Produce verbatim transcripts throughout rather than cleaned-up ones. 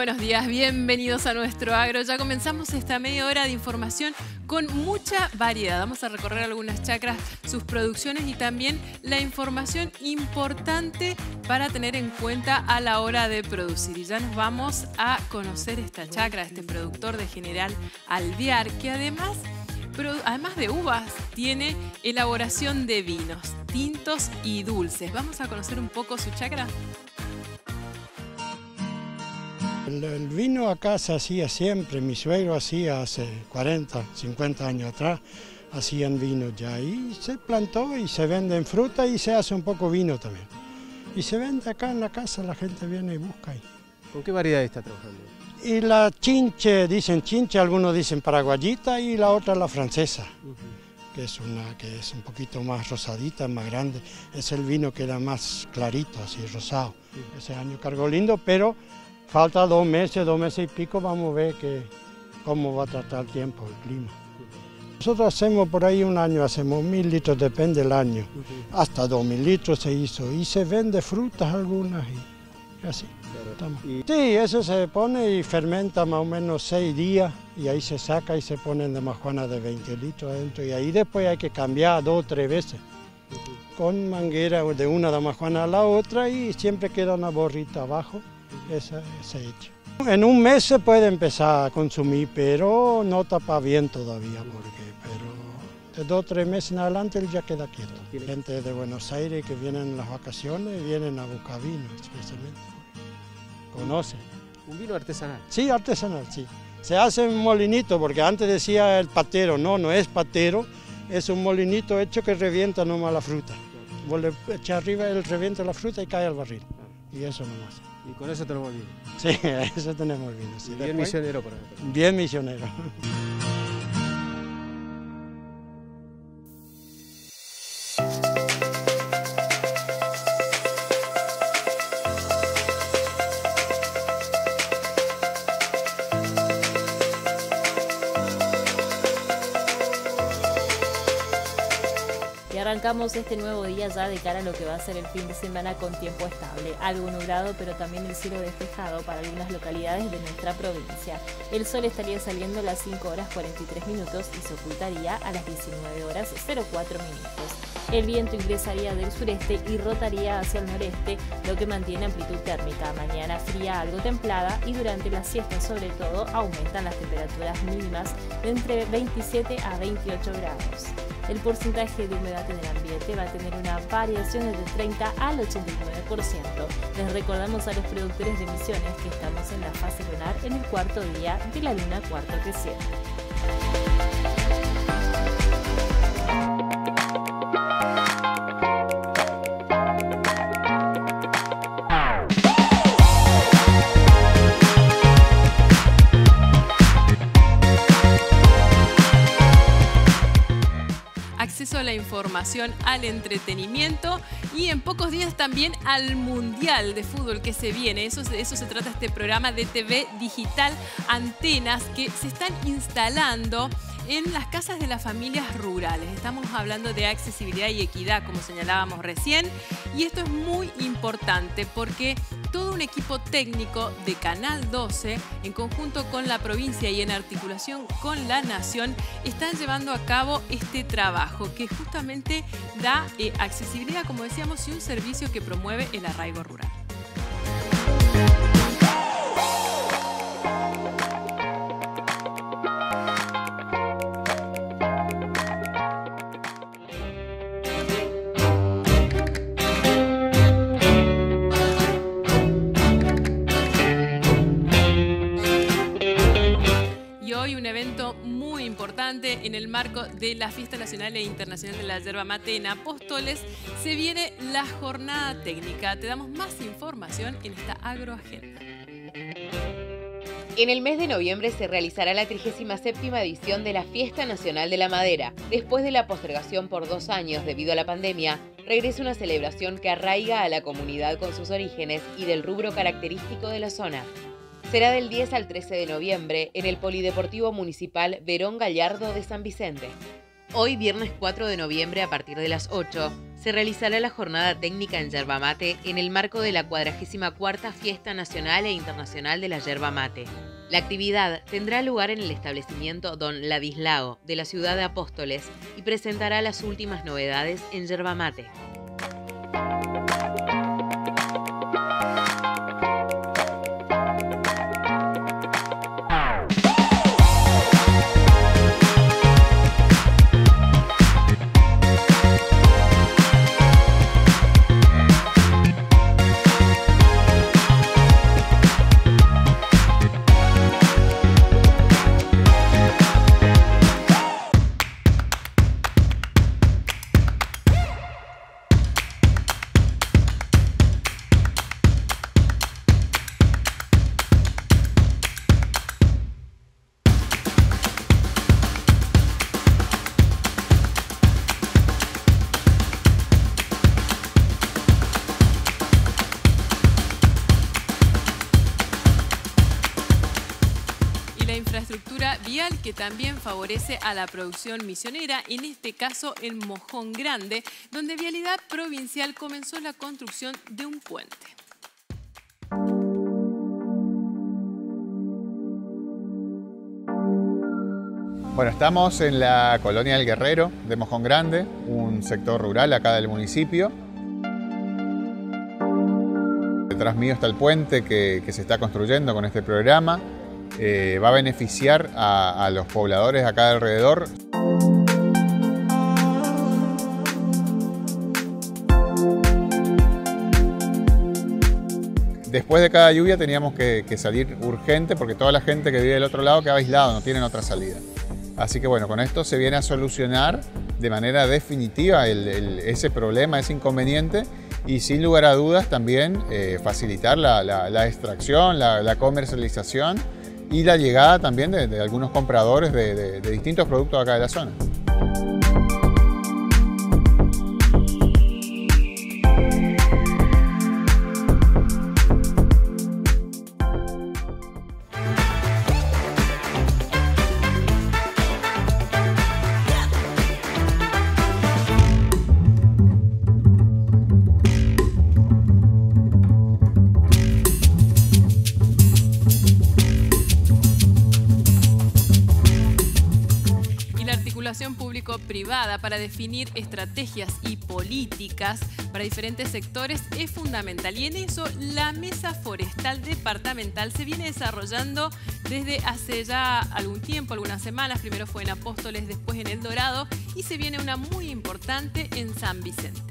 buenos días, bienvenidos a Nuestro Agro. Ya comenzamos esta media hora de información con mucha variedad. Vamos a recorrer algunas chacras, sus producciones y también la información importante para tener en cuenta a la hora de producir. Y ya nos vamos a conocer esta chacra, este productor de General Alvear, que además, además de uvas, tiene elaboración de vinos, tintos y dulces. Vamos a conocer un poco su chacra. El, el vino acá se hacía siempre, mi suegro hacía hace cuarenta, cincuenta años atrás, hacían vino ya y se plantó y se vende en fruta y se hace un poco vino también. Y se vende acá en la casa, la gente viene y busca ahí. ¿Con qué variedad está trabajando? Y la chinche, dicen chinche, algunos dicen paraguayita y la otra la francesa, uh-huh. que es una que es un poquito más rosadita, más grande. Es el vino que era más clarito, así rosado. Uh-huh. Ese año cargó lindo, pero falta dos meses, dos meses y pico, vamos a ver que, cómo va a tratar el tiempo, el clima. Nosotros hacemos por ahí un año, hacemos mil litros, depende del año. Uh-huh. Hasta dos mil litros se hizo y se vende frutas algunas y así. Claro. Y... Sí, eso se pone y fermenta más o menos seis días y ahí se saca y se pone en damajuana de veinte litros adentro y ahí después hay que cambiar dos o tres veces. Uh-huh. Con manguera de una damajuana a la otra y siempre queda una borrita abajo. Ese, ese hecho. En un mes se puede empezar a consumir, pero no tapa bien todavía, porque pero de dos o tres meses en adelante él ya queda quieto. Gente de Buenos Aires que vienen en las vacaciones vienen a buscar vino, especialmente. Conocen. ¿Un vino artesanal? Sí, artesanal, sí. Se hace en molinito, porque antes decía el patero, no, no es patero, es un molinito hecho que revienta nomás la fruta. Vos le echas arriba, él revienta la fruta y cae al barril. Y eso nomás. Y con eso tenemos vino. Sí, eso tenemos vino. Sí. Bien después, misionero, por ejemplo. Bien misionero. Arrancamos este nuevo día ya de cara a lo que va a ser el fin de semana con tiempo estable, algo nublado pero también el cielo despejado para algunas localidades de nuestra provincia. El sol estaría saliendo a las cinco horas cuarenta y tres minutos y se ocultaría a las diecinueve horas cero cuatro minutos. El viento ingresaría del sureste y rotaría hacia el noreste, lo que mantiene amplitud térmica. Mañana fría, algo templada y durante la siesta sobre todo aumentan las temperaturas mínimas de entre veintisiete a veintiocho grados. El porcentaje de humedad en el ambiente va a tener una variación desde treinta al ochenta y nueve por ciento. Les recordamos a los productores de Misiones que estamos en la fase lunar en el cuarto día de la luna cuarto creciente. Acceso a la información, al entretenimiento y en pocos días también al Mundial de Fútbol que se viene. Eso, de eso se trata este programa de T V digital, antenas que se están instalando en las casas de las familias rurales. Estamos hablando de accesibilidad y equidad, como señalábamos recién, y esto es muy importante porque todo un equipo técnico de Canal doce, en conjunto con la provincia y en articulación con la Nación, están llevando a cabo este trabajo que justamente da eh, accesibilidad, como decíamos, y un servicio que promueve el arraigo rural. En el marco de la Fiesta Nacional e Internacional de la Yerba Mate en Apóstoles, se viene la jornada técnica. Te damos más información en esta agroagenda. En el mes de noviembre se realizará la trigésima séptima edición de la Fiesta Nacional de la Madera. Después de la postergación por dos años debido a la pandemia, regresa una celebración que arraiga a la comunidad con sus orígenes y del rubro característico de la zona. Será del diez al trece de noviembre en el Polideportivo Municipal Verón Gallardo de San Vicente. Hoy, viernes cuatro de noviembre, a partir de las ocho, se realizará la jornada técnica en yerba mate en el marco de la cuadragésima cuarta Fiesta Nacional e Internacional de la Yerba Mate. La actividad tendrá lugar en el establecimiento Don Ladislao de la ciudad de Apóstoles y presentará las últimas novedades en yerba mate. Infraestructura vial que también favorece a la producción misionera, en este caso en Mojón Grande, donde Vialidad Provincial comenzó la construcción de un puente. Bueno, estamos en la colonia del Guerrero de Mojón Grande, un sector rural acá del municipio. Detrás mío está el puente que, que se está construyendo con este programa. Eh, va a beneficiar a, a los pobladores acá de alrededor. Después de cada lluvia teníamos que, que salir urgente porque toda la gente que vive del otro lado queda aislado, no tienen otra salida. Así que bueno, con esto se viene a solucionar de manera definitiva el, el, ese problema, ese inconveniente, y sin lugar a dudas también eh, facilitar la, la, la extracción, la, la comercialización y la llegada también de, de algunos compradores de, de, de distintos productos acá de la zona. Público-privada para definir estrategias y políticas para diferentes sectores es fundamental, y en eso la Mesa Forestal Departamental se viene desarrollando desde hace ya algún tiempo, algunas semanas. Primero fue en Apóstoles, después en El Dorado, y se viene una muy importante en San Vicente.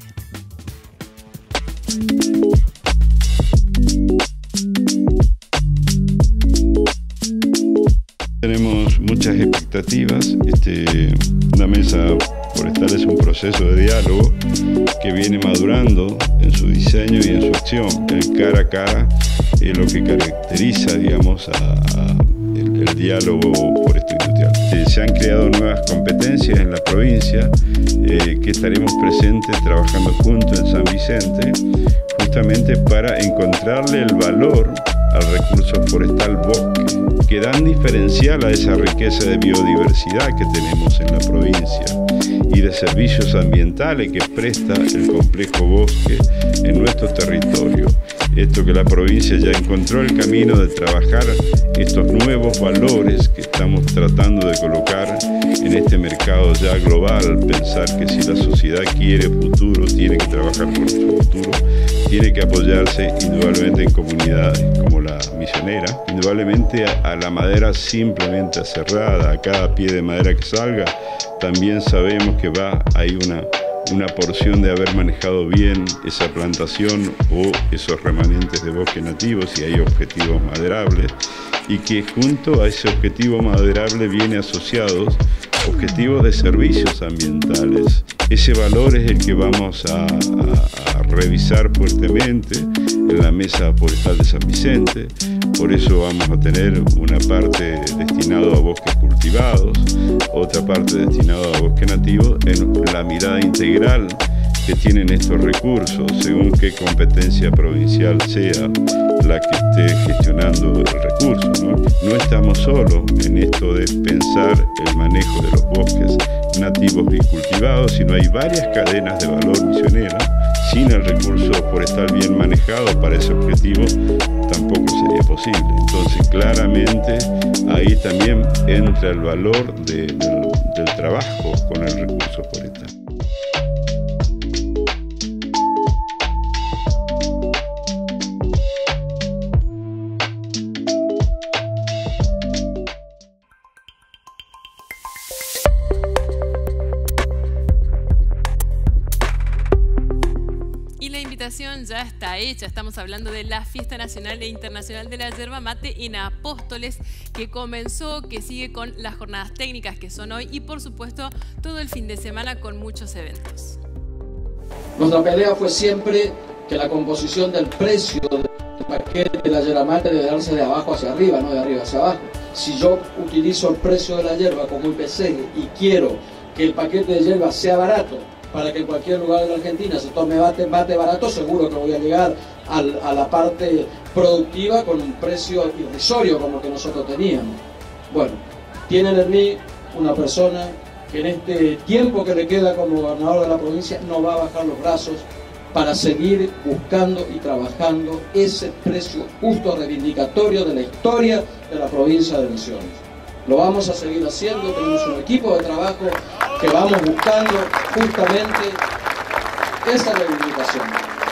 Tenemos muchas expectativas. Este, la Mesa Forestal es un proceso de diálogo que viene madurando en su diseño y en su acción. El cara a cara es lo que caracteriza, digamos, a, a el, el diálogo forestal-industrial. Eh, se han creado nuevas competencias en la provincia eh, que estaremos presentes trabajando juntos en San Vicente, justamente para encontrarle el valor al recurso forestal bosque, que dan diferencial a esa riqueza de biodiversidad que tenemos en la provincia y de servicios ambientales que presta el complejo bosque en nuestro territorio. Esto que la provincia ya encontró el camino de trabajar estos nuevos valores que estamos tratando de colocar en este mercado ya global. Pensar que si la sociedad quiere futuro, tiene que trabajar por su futuro, tiene que apoyarse indudablemente en comunidades como la misionera, indudablemente a, a la madera simplemente cerrada, a cada pie de madera que salga. También sabemos que va, hay una, una porción de haber manejado bien esa plantación o esos remanentes de bosque nativos, y hay objetivos maderables, y que junto a ese objetivo maderable viene asociados objetivos de servicios ambientales. Ese valor es el que vamos a, a, a revisar fuertemente en la Mesa Forestal de San Vicente. Por eso vamos a tener una parte destinada a bosques cultivados, otra parte destinada a bosque nativo, en la mirada integral que tienen estos recursos, según qué competencia provincial sea la que esté gestionando el recurso, ¿no? No estamos solos en esto de pensar el manejo de los bosques nativos y cultivados, sino hay varias cadenas de valor misionera. Sin el recurso forestal bien manejado para ese objetivo tampoco sería posible. Entonces claramente ahí también entra el valor de, del, del trabajo con el recurso forestal. Ya está hecha. Estamos hablando de la Fiesta Nacional e Internacional de la Yerba Mate en Apóstoles, que comenzó, que sigue con las jornadas técnicas que son hoy y por supuesto todo el fin de semana con muchos eventos. Nuestra pelea fue siempre que la composición del precio del paquete de la yerba mate debe darse de abajo hacia arriba, no de arriba hacia abajo. Si yo utilizo el precio de la yerba como I P C y quiero que el paquete de yerba sea barato, para que en cualquier lugar de la Argentina se tome mate, mate barato, seguro que voy a llegar al, a la parte productiva con un precio irrisorio como el que nosotros teníamos. Bueno, tienen en mí una persona que en este tiempo que le queda como gobernador de la provincia no va a bajar los brazos para seguir buscando y trabajando ese precio justo reivindicatorio de la historia de la provincia de Misiones. Lo vamos a seguir haciendo, tenemos un equipo de trabajo que vamos buscando justamente esa reivindicación.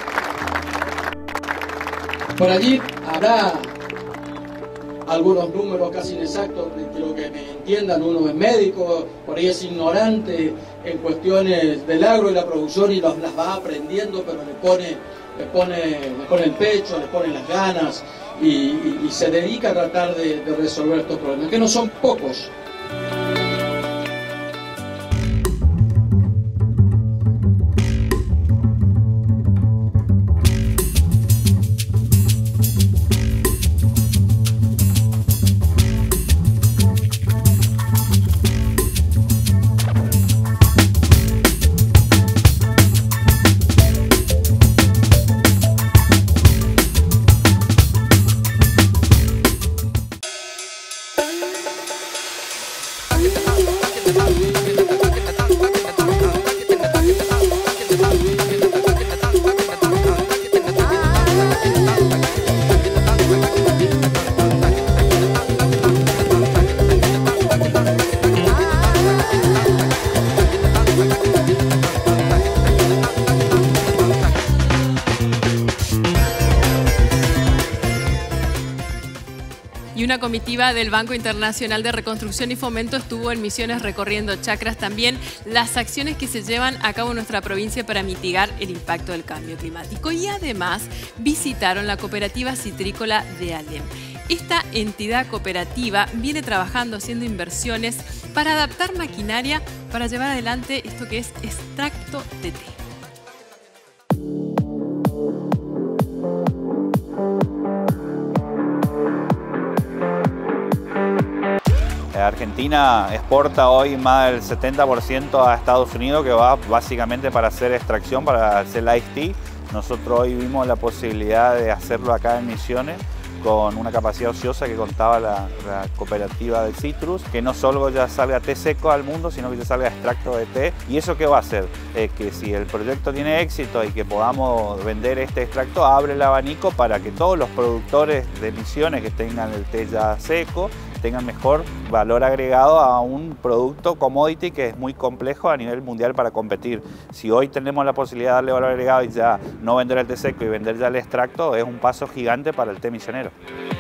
Por allí habrá algunos números casi inexactos, quiero que me entiendan, uno es médico, por ahí es ignorante en cuestiones del agro y la producción y los, las va aprendiendo, pero le pone, le pone, le pone el pecho, le pone las ganas y, y, y se dedica a tratar de, de resolver estos problemas, que no son pocos. Y una comitiva del Banco Internacional de Reconstrucción y Fomento estuvo en Misiones recorriendo chacras, también las acciones que se llevan a cabo en nuestra provincia para mitigar el impacto del cambio climático. Y además visitaron la cooperativa citrícola de Alem. Esta entidad cooperativa viene trabajando, haciendo inversiones para adaptar maquinaria para llevar adelante esto que es extracto de té. Argentina exporta hoy más del setenta por ciento a Estados Unidos, que va básicamente para hacer extracción, para hacer el iced tea. Nosotros hoy vimos la posibilidad de hacerlo acá en Misiones con una capacidad ociosa que contaba la, la cooperativa de Citrus, que no solo ya salga té seco al mundo, sino que ya salga extracto de té. ¿Y eso qué va a hacer? Eh, que si el proyecto tiene éxito y que podamos vender este extracto, abre el abanico para que todos los productores de Misiones que tengan el té ya seco tengan mejor valor agregado a un producto commodity que es muy complejo a nivel mundial para competir. Si hoy tenemos la posibilidad de darle valor agregado y ya no vender el té seco y vender ya el extracto, es un paso gigante para el té misionero.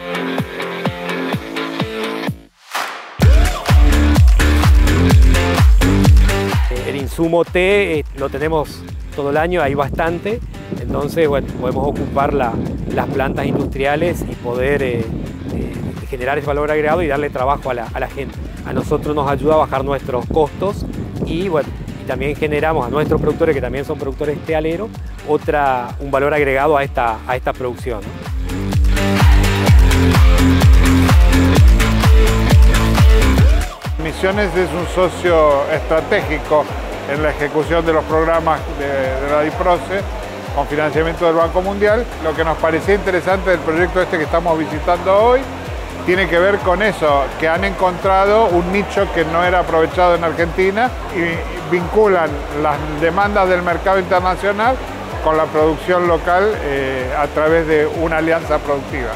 El insumo té eh, lo tenemos todo el año, hay bastante, entonces bueno, podemos ocupar la, las plantas industriales y poder eh, eh, generar ese valor agregado y darle trabajo a la, a la gente. A nosotros nos ayuda a bajar nuestros costos y, bueno, y también generamos a nuestros productores, que también son productores tealeros, otra, un valor agregado a esta, a esta producción. Misiones es un socio estratégico en la ejecución de los programas de, de la DIPROCE con financiamiento del Banco Mundial. Lo que nos parecía interesante del proyecto este que estamos visitando hoy tiene que ver con eso, que han encontrado un nicho que no era aprovechado en Argentina y vinculan las demandas del mercado internacional con la producción local eh, a través de una alianza productiva.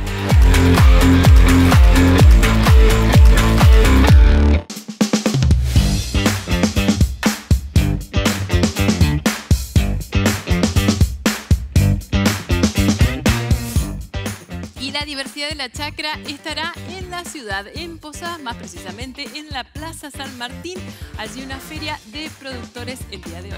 La diversidad de la chacra estará en la ciudad, en Posadas, más precisamente en la Plaza San Martín. Allí una feria de productores el día de hoy.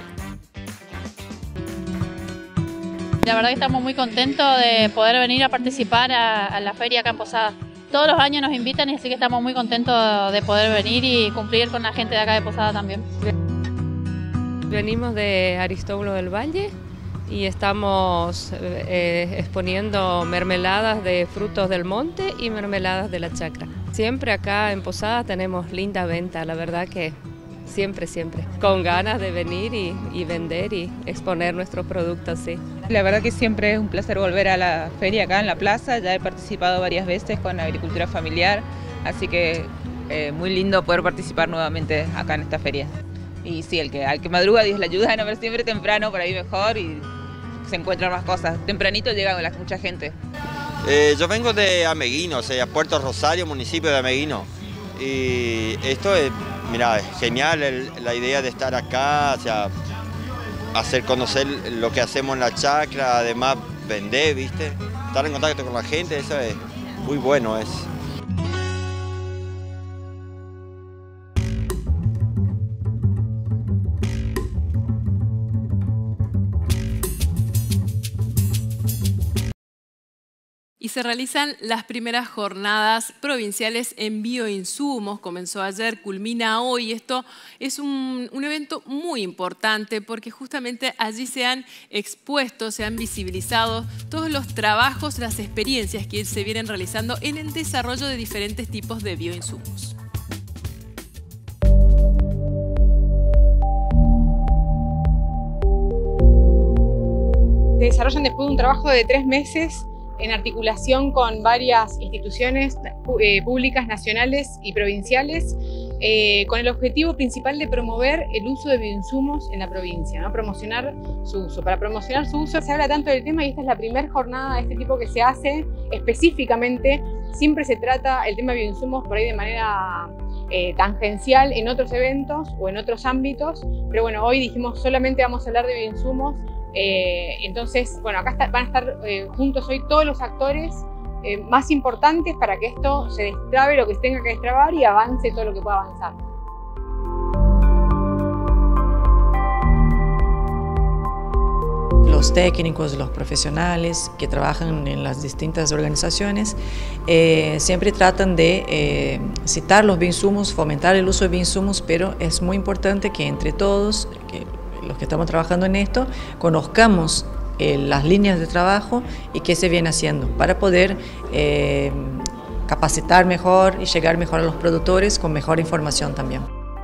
La verdad que estamos muy contentos de poder venir a participar a, a la feria acá en Posadas. Todos los años nos invitan y así que estamos muy contentos de poder venir y cumplir con la gente de acá de Posadas también. Venimos de Aristóbulo del Valle y estamos eh, exponiendo mermeladas de frutos del monte y mermeladas de la chacra. Siempre acá en Posadas tenemos linda venta, la verdad que siempre, siempre. Con ganas de venir y, y vender y exponer nuestros productos, sí. La verdad que siempre es un placer volver a la feria acá en la plaza, ya he participado varias veces con la agricultura familiar, así que eh, muy lindo poder participar nuevamente acá en esta feria. Y sí, el que, al que madruga Dios le ayuda, no, pero siempre temprano, por ahí mejor y se encuentran más cosas. Tempranito llega la, mucha gente. Eh, yo vengo de Ameguino, o sea, Puerto Rosario, municipio de Ameguino. Y esto es, mira, es genial el, la idea de estar acá, o sea, hacer conocer lo que hacemos en la chacra, además vender, ¿viste? Estar en contacto con la gente, eso es muy bueno. Es. Y se realizan las primeras jornadas provinciales en bioinsumos. Comenzó ayer, culmina hoy. Esto es un, un evento muy importante porque justamente allí se han expuesto, se han visibilizado todos los trabajos, las experiencias que se vienen realizando en el desarrollo de diferentes tipos de bioinsumos. Desarrollan después de un trabajo de tres meses en articulación con varias instituciones eh, públicas, nacionales y provinciales, eh, con el objetivo principal de promover el uso de bioinsumos en la provincia, ¿no? Promocionar su uso. Para promocionar su uso se habla tanto del tema y esta es la primera jornada de este tipo que se hace específicamente. Siempre se trata el tema de bioinsumos por ahí de manera eh, tangencial en otros eventos o en otros ámbitos, pero bueno, hoy dijimos solamente vamos a hablar de bioinsumos. Eh, entonces, bueno, acá está, van a estar eh, juntos hoy todos los actores eh, más importantes para que esto se destrabe lo que se tenga que destrabar y avance todo lo que pueda avanzar. Los técnicos, los profesionales que trabajan en las distintas organizaciones eh, siempre tratan de eh, citar los bioinsumos, fomentar el uso de bioinsumos, pero es muy importante que entre todos, que los que estamos trabajando en esto, conozcamos eh, las líneas de trabajo y qué se viene haciendo para poder eh, capacitar mejor y llegar mejor a los productores con mejor información también.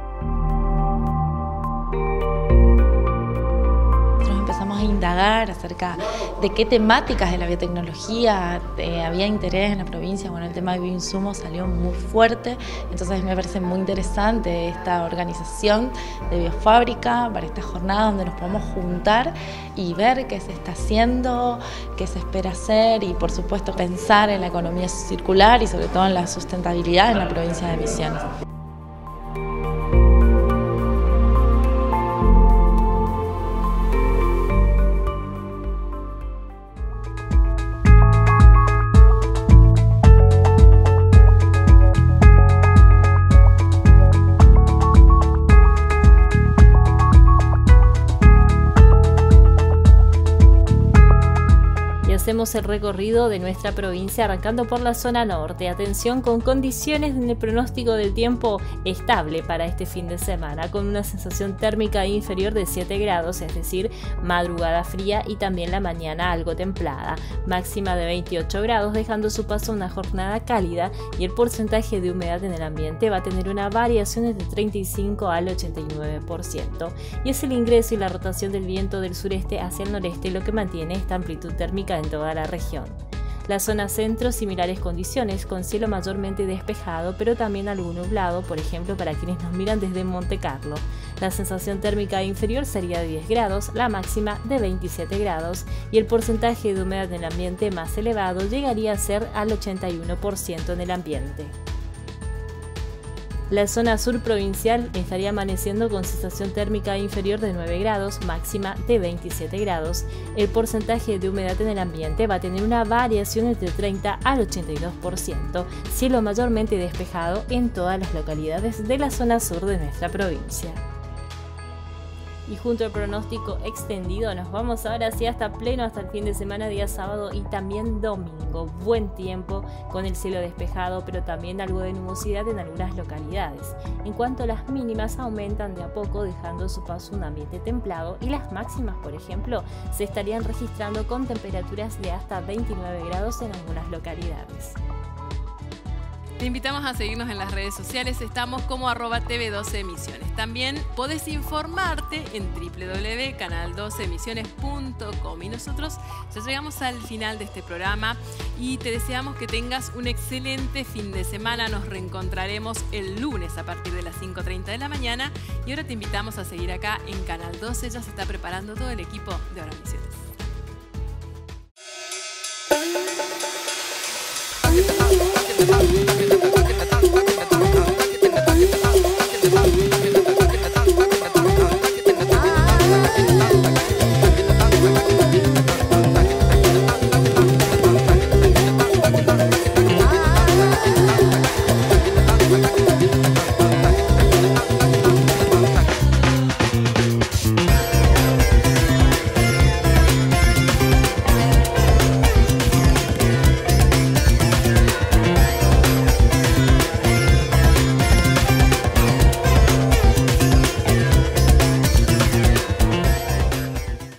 Indagar acerca de qué temáticas de la biotecnología eh, había interés en la provincia. Bueno, el tema de bioinsumos salió muy fuerte, entonces me parece muy interesante esta organización de biofábrica para esta jornada donde nos podemos juntar y ver qué se está haciendo, qué se espera hacer y por supuesto pensar en la economía circular y sobre todo en la sustentabilidad en la provincia de Misiones. hacemos el recorrido de nuestra provincia arrancando por la zona norte. Atención con condiciones en el pronóstico del tiempo estable para este fin de semana, con una sensación térmica inferior de siete grados, es decir, madrugada fría y también la mañana algo templada. Máxima de veintiocho grados, dejando su paso una jornada cálida y el porcentaje de humedad en el ambiente va a tener una variación entre treinta y cinco al ochenta y nueve por ciento. Y es el ingreso y la rotación del viento del sureste hacia el noreste lo que mantiene esta amplitud térmica en toda la región. La zona centro, similares condiciones, con cielo mayormente despejado, pero también algo nublado, por ejemplo para quienes nos miran desde Monte Carlo. La sensación térmica inferior sería de diez grados, la máxima de veintisiete grados y el porcentaje de humedad en el ambiente más elevado llegaría a ser al ochenta y uno por ciento en el ambiente. La zona sur provincial estaría amaneciendo con sensación térmica inferior de nueve grados, máxima de veintisiete grados. El porcentaje de humedad en el ambiente va a tener una variación entre treinta al ochenta y dos por ciento, cielo mayormente despejado en todas las localidades de la zona sur de nuestra provincia. Y junto al pronóstico extendido nos vamos ahora sí hasta pleno, hasta el fin de semana, día sábado y también domingo. Buen tiempo con el cielo despejado, pero también algo de nubosidad en algunas localidades. En cuanto a las mínimas, aumentan de a poco, dejando a su paso un ambiente templado, y las máximas, por ejemplo, se estarían registrando con temperaturas de hasta veintinueve grados en algunas localidades. Te invitamos a seguirnos en las redes sociales, estamos como arroba T V doce emisiones. También podés informarte en w w w punto canal doce emisiones punto com. Y nosotros ya llegamos al final de este programa y te deseamos que tengas un excelente fin de semana. Nos reencontraremos el lunes a partir de las cinco treinta de la mañana y ahora te invitamos a seguir acá en Canal doce. Ya se está preparando todo el equipo de Ahora Misiones.